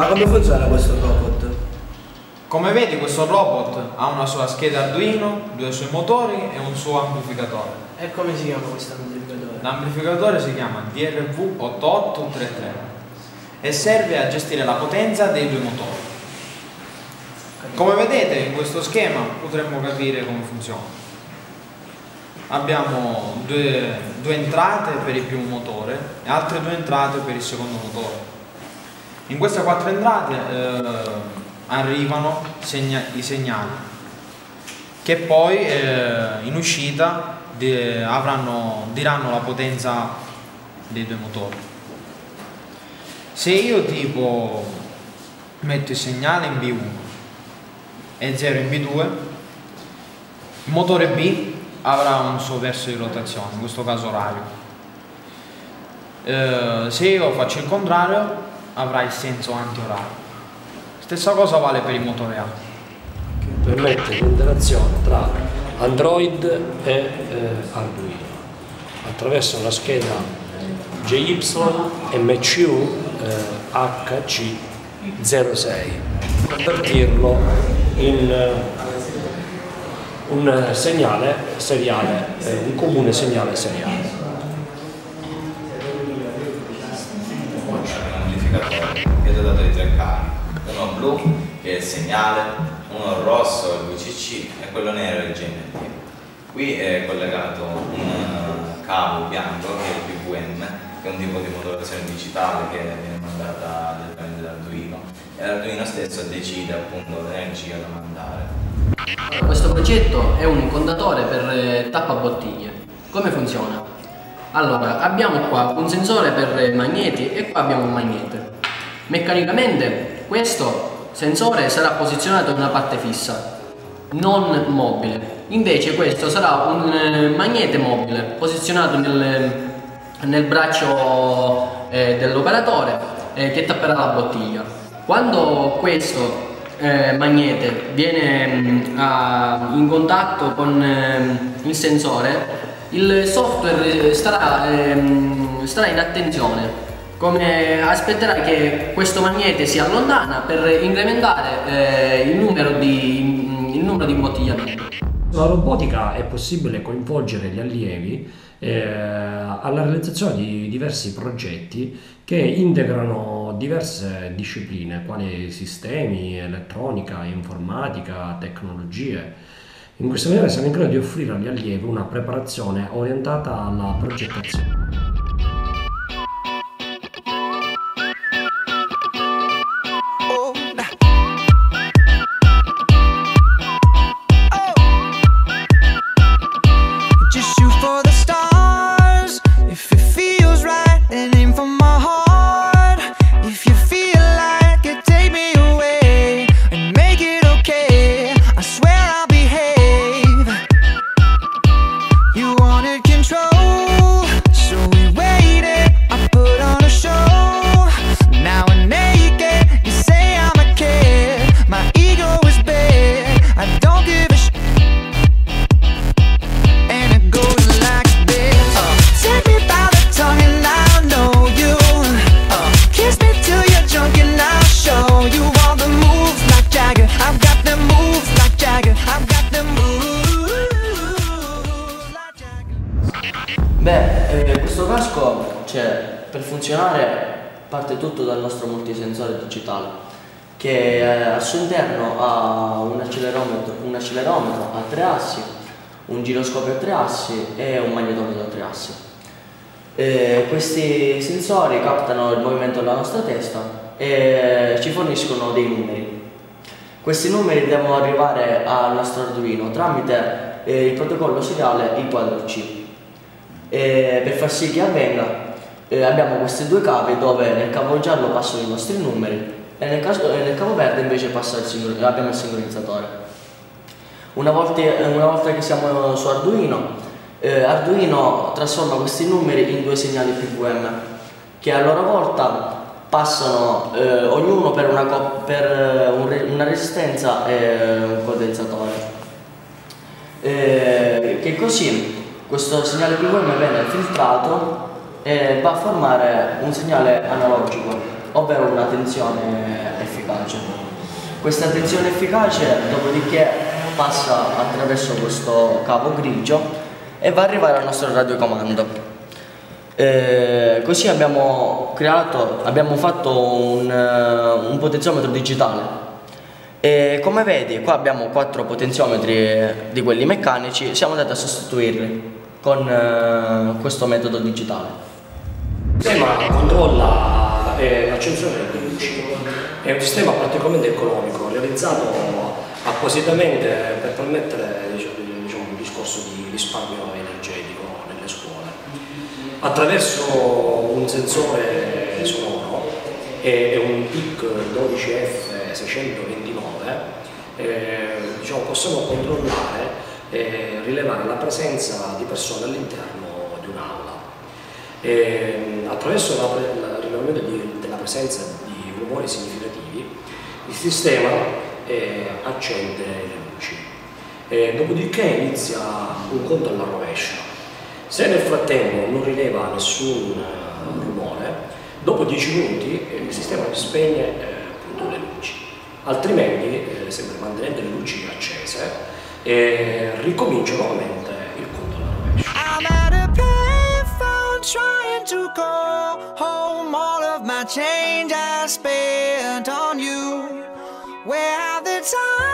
Ma come funziona questo robot? Come vedi, questo robot ha una sua scheda Arduino, due suoi motori e un suo amplificatore. E come si chiama questo amplificatore? L'amplificatore si chiama DRV8833 e serve a gestire la potenza dei due motori. Come vedete in questo schema potremmo capire come funziona. Abbiamo due entrate per il primo motore e altre due entrate per il secondo motore. In queste quattro entrate arrivano i segnali che poi in uscita diranno la potenza dei due motori. Se io tipo metto il segnale in B1 e 0 in B2, il motore B avrà un suo verso di rotazione, in questo caso orario. Se io faccio il contrario avrà il senso antiorario. Stessa cosa vale per il motore A, che permette l'interazione tra Android e Arduino attraverso la scheda JYMCU HC06, convertirlo in un segnale seriale, un comune segnale seriale. Che è dotato di tre cavi, uno blu che è il segnale, uno rosso il VCC e quello nero è il GND. Qui è collegato un cavo bianco che è il PWM, che è un tipo di modulazione digitale che viene mandata direttamente dall'Arduino e l'Arduino stesso decide appunto l'energia da mandare. Questo progetto è un contatore per tappabottiglie. Come funziona? Allora, abbiamo qua un sensore per magneti e qua abbiamo un magnete. Meccanicamente questo sensore sarà posizionato in una parte fissa, non mobile. Invece questo sarà un magnete mobile posizionato nel braccio dell'operatore che tapperà la bottiglia. Quando questo magnete viene in contatto con il sensore, il software starà in attenzione, come aspetterà che questo magnete si allontana per incrementare il numero di imbottigliamenti. La robotica è possibile coinvolgere gli allievi alla realizzazione di diversi progetti che integrano diverse discipline quali sistemi, elettronica, informatica, tecnologie. In questa maniera siamo in grado di offrire agli allievi una preparazione orientata alla progettazione. Questo casco per funzionare parte tutto dal nostro multisensore digitale che al suo interno ha un accelerometro a 3 assi, un giroscopio a 3 assi e un magnetometro a 3 assi. Questi sensori captano il movimento della nostra testa e ci forniscono dei numeri. Questi numeri devono arrivare al nostro Arduino tramite il protocollo seriale I4C. Per far sì che avvenga abbiamo questi due cavi dove nel cavo giallo passano i nostri numeri e nel cavo verde invece abbiamo il sincronizzatore. Una volta che siamo su Arduino, Arduino trasforma questi numeri in due segnali PWM che a loro volta passano ognuno per una resistenza e un condensatore, che così questo segnale PWM viene filtrato e va a formare un segnale analogico ovvero una tensione efficace. Questa tensione efficace dopodiché passa attraverso questo cavo grigio e va ad arrivare al nostro radiocomando. Così abbiamo fatto un potenziometro digitale. E come vedi, qua abbiamo 4 potenziometri di quelli meccanici, siamo andati a sostituirli con questo metodo digitale. Il sistema controlla l'accensione delle luci, è un sistema particolarmente economico, realizzato appositamente per permettere un discorso di risparmio energetico nelle scuole. Attraverso un sensore sonoro e un PIC 12F629 possiamo controllare e rilevare la presenza di persone all'interno di un'aula. Attraverso il rilevamento della presenza di rumori significativi, il sistema accende le luci. Dopodiché inizia un conto alla rovescia. Se nel frattempo non rileva nessun rumore, dopo 10 minuti il sistema spegne le luci. Altrimenti, sempre mantenendo le luci accese, ricomincia nuovamente il conto alla rovescia. I'm at a payphone trying to go home. All of my change I spent on you. Where have the time